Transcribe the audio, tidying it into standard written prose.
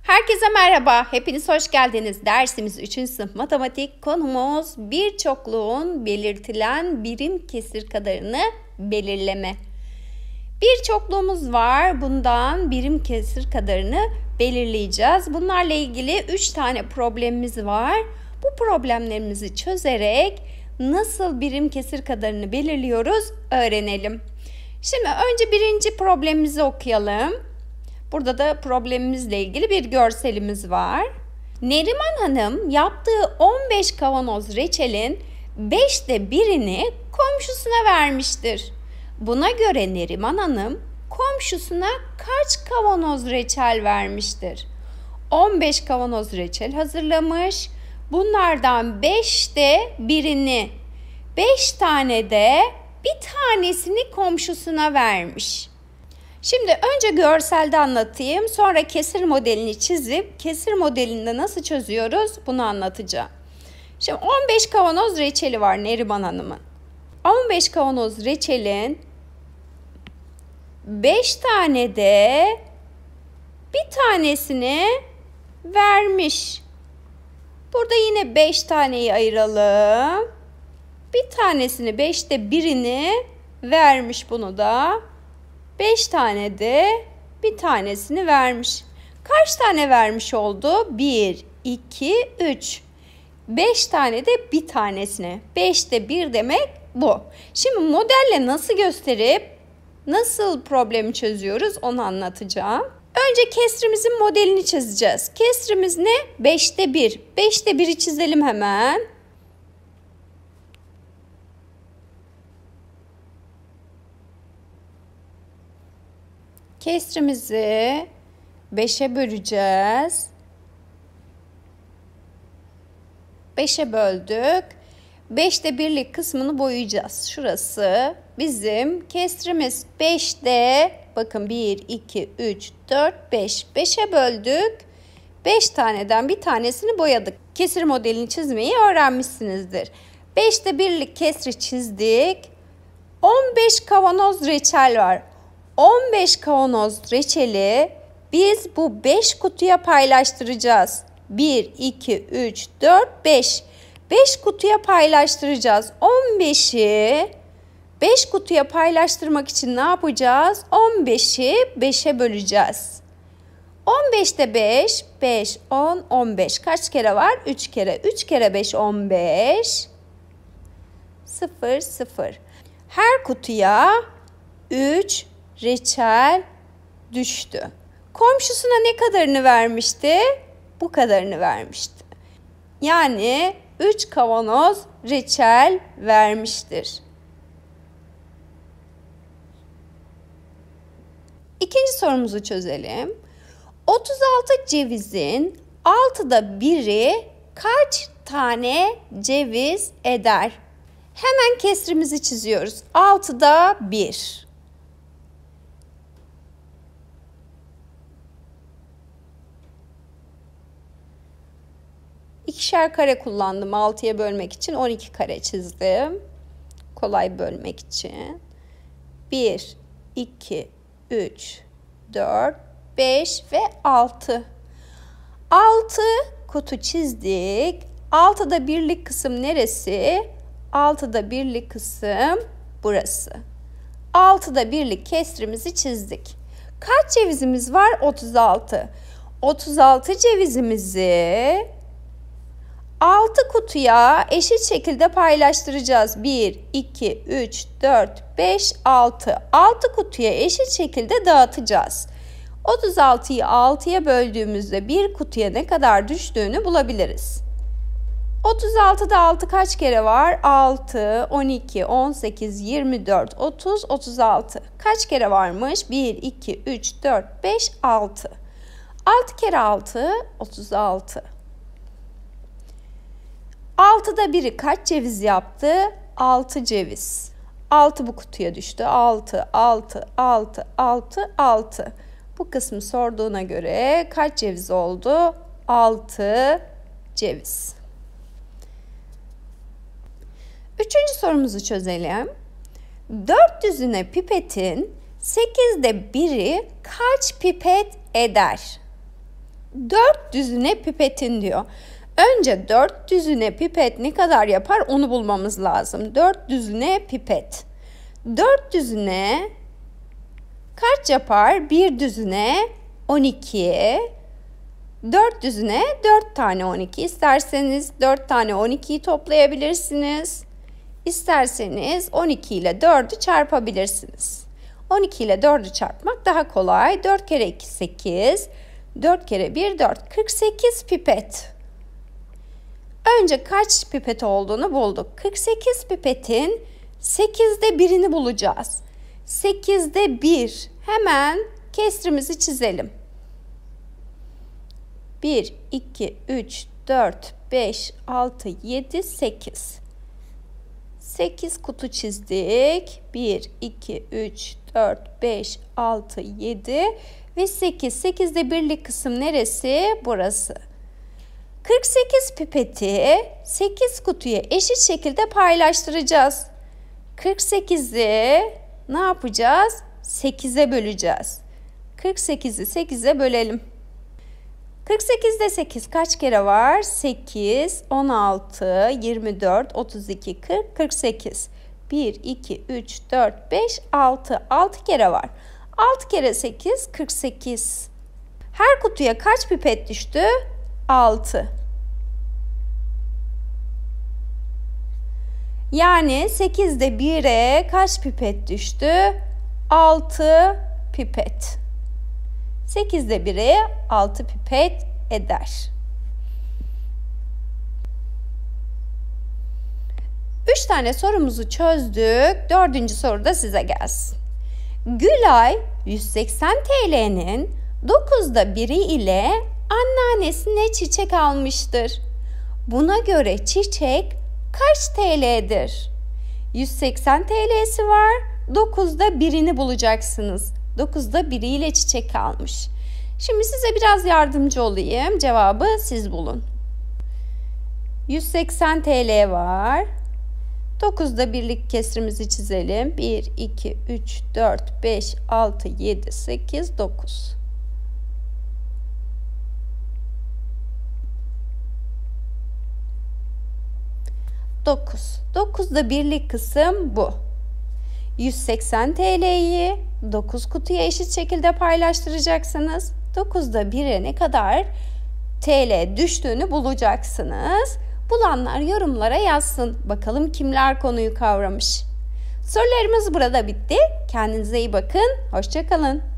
Herkese merhaba, hepiniz hoş geldiniz. Dersimiz 3. sınıf matematik, konumuz bir çokluğun belirtilen birim kesir kadarını belirleme. Bir çokluğumuz var, bundan birim kesir kadarını belirleyeceğiz. Bunlarla ilgili 3 tane problemimiz var. Bu problemlerimizi çözerek nasıl birim kesir kadarını belirliyoruz öğrenelim. Şimdi önce birinci problemimizi okuyalım. Burada da problemimizle ilgili bir görselimiz var. Neriman Hanım yaptığı 15 kavanoz reçelin 5'te 1'ini komşusuna vermiştir. Buna göre Neriman Hanım komşusuna kaç kavanoz reçel vermiştir? 15 kavanoz reçel hazırlamış. Bunlardan 5'te 1'ini, 5 tane de bir tanesini komşusuna vermiş. Şimdi önce görselde anlatayım, sonra kesir modelini çizip kesir modelinde nasıl çözüyoruz bunu anlatacağım. Şimdi 15 kavanoz reçeli var Neriman Hanım'ın. 15 kavanoz reçelin 5 tane de bir tanesini vermiş. Burada yine 5 taneyi ayıralım. Bir tanesini 5'te 1'ini vermiş, bunu da. 5 tane de bir tanesini vermiş. Kaç tane vermiş oldu? 1, 2, 3. 5 tane de bir tanesine. 5'te 1 demek bu. Şimdi modelle nasıl gösterip nasıl problemi çözüyoruz onu anlatacağım. Önce kesrimizin modelini çizeceğiz. Kesrimiz ne? 5'te 1. 5'te 1'i çizelim hemen. Kesrimizi 5'e böleceğiz. 5'e böldük. 5'te 1'lik kısmını boyayacağız. Şurası bizim kesrimiz. 5'te bakın 1, 2, 3, 4, 5. 5'e böldük. 5 taneden bir tanesini boyadık. Kesir modelini çizmeyi öğrenmişsinizdir. 5'te 1'lik kesri çizdik. 15 kavanoz reçel var. 15 kavanoz reçeli biz bu 5 kutuya paylaştıracağız. 1, 2, 3, 4, 5. 5 kutuya paylaştıracağız. 15'i 5 kutuya paylaştırmak için ne yapacağız? 15'i 5'e böleceğiz. 15'te 5, 5, 10, 15. Kaç kere var? 3 kere. 3 kere 5, 15. 0, 0. Her kutuya 3 reçel düştü. Komşusuna ne kadarını vermişti? Bu kadarını vermişti. Yani 3 kavanoz reçel vermiştir. İkinci sorumuzu çözelim. 36 cevizin 6'da 1'i kaç tane ceviz eder? Hemen kesrimizi çiziyoruz. 6'da 1. İkişer kare kullandım 6'ya bölmek için. 12 kare çizdim. Kolay bölmek için. 1, 2, 3, 4, 5 ve 6. 6 kutu çizdik. 6'da 1'lik kısım neresi? 6'da 1'lik kısım burası. 6'da 1'lik kesrimizi çizdik. Kaç cevizimiz var? 36. 36 cevizimizi 6 kutuya eşit şekilde paylaştıracağız. 1, 2, 3, 4, 5, 6. 6 kutuya eşit şekilde dağıtacağız. 36'yı 6'ya böldüğümüzde bir kutuya ne kadar düştüğünü bulabiliriz. 36'da 6 kaç kere var? 6, 12, 18, 24, 30, 36. Kaç kere varmış? 1, 2, 3, 4, 5, 6. 6 kere 6, 36. 6'da 1'i kaç ceviz yaptı? 6 ceviz. 6 bu kutuya düştü. 6, 6, 6, 6, 6. Bu kısmı sorduğuna göre kaç ceviz oldu? 6 ceviz. Üçüncü sorumuzu çözelim. 4 düzine pipetin 8'de 1'i kaç pipet eder? 4 düzine pipetin diyor. Önce 4 düzine pipet ne kadar yapar onu bulmamız lazım. 4 düzine pipet. 4 düzine kaç yapar? 1 düzine 12. 4 düzine 4 tane 12. İsterseniz 4 tane 12'yi toplayabilirsiniz. İsterseniz 12 ile 4'ü çarpabilirsiniz. 12 ile 4'ü çarpmak daha kolay. 4 kere 2 8. 4 kere 1 4. 48 pipet. Önce kaç pipet olduğunu bulduk. 48 pipetin 8'de 1'ini bulacağız. 8'de 1. Hemen kesrimizi çizelim. 1, 2, 3, 4, 5, 6, 7, 8. 8 kutu çizdik. 1, 2, 3, 4, 5, 6, 7 ve 8. 8'de birlik kısım neresi? Burası. 48 pipeti 8 kutuya eşit şekilde paylaştıracağız. 48'i ne yapacağız? 8'e böleceğiz. 48'i 8'e bölelim. 48'de 8 kaç kere var? 8, 16, 24, 32, 40, 48. 1, 2, 3, 4, 5, 6. 6 kere var. 6 kere 8, 48. Her kutuya kaç pipet düştü? 6. Yani 8'de 1'e kaç pipet düştü? 6 pipet. 8'de 1'e 6 pipet eder. 3 tane sorumuzu çözdük. 4. soru da size gelsin. Gülay 180 TL'nin 9'da 1'i ile anneannesine çiçek almıştır. Buna göre çiçek kaç TL'dir? 180 TL'si var. 9'da 1'ini bulacaksınız. 9'da 1'i ile çiçek almış. Şimdi size biraz yardımcı olayım. Cevabı siz bulun. 180 TL var. 9'da birlik kesrimizi çizelim. 1, 2, 3, 4, 5, 6, 7, 8, 9. 9. 9'da birlik kısım bu. 180 TL'yi 9 kutuya eşit şekilde paylaştıracaksınız. 9'da 1'e ne kadar TL düştüğünü bulacaksınız. Bulanlar yorumlara yazsın. Bakalım kimler konuyu kavramış. Sorularımız burada bitti. Kendinize iyi bakın. Hoşça kalın.